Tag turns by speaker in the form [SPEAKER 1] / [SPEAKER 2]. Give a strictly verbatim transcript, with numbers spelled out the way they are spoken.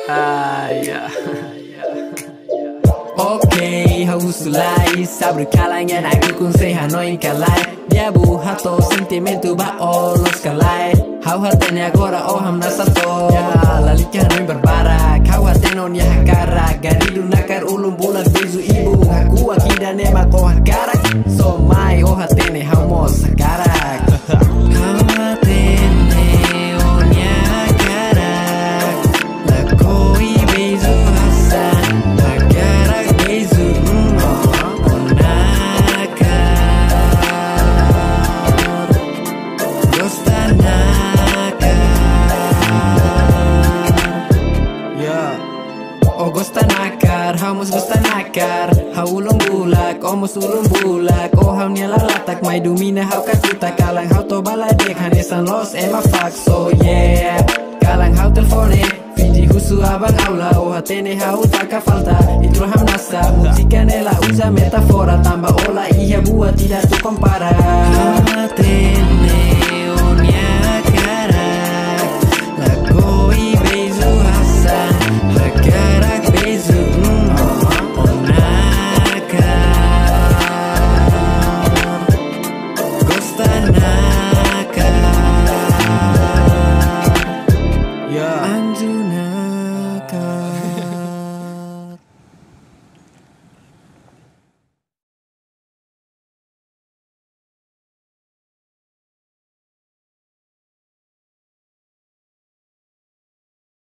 [SPEAKER 1] Ah, yeah.
[SPEAKER 2] Okay, hausulai sabre kalangan aku kun se hanoi kalai dia bu hato sentimento ba olos kalai hau hatenya agora oh hamna sato ya lalika hanoi berbara kau hatenon ya hakara garidu nakar ulum bulan bezu ibu aku akida nema ko hakara so mai oh hatene hamos hakarak kau hatene onya hakarak lakoi bezu hasan hakarak bezu oh gosta nakar, hamos gosta nakar hau ulung bulak, omos ulung bulak oh hau nia lalatak, mai dumina hau kakuta kalang hau to baladek, hanesan los ema fuck so yeah kalang hau telfone, finji husu abang aula oh hatene hau taka falta itro ham nasa, musika nela usa metafora tamba ola iya buat tidak tu compara hatene onya karak lakoi bezu hasan hakarak bezu onakar gosta nakar ya anju nakar